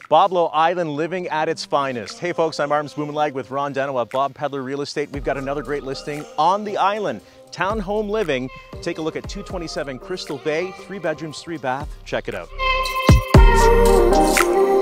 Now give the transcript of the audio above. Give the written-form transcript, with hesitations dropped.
Boblo Island living at its finest. Hey folks, I'm Bumanlag with Ron Dano at Bob Pedler Real Estate. We've got another great listing on the island. Townhome living. Take a look at 227 Crystal Bay, 3 bedrooms, 3 bath. Check it out.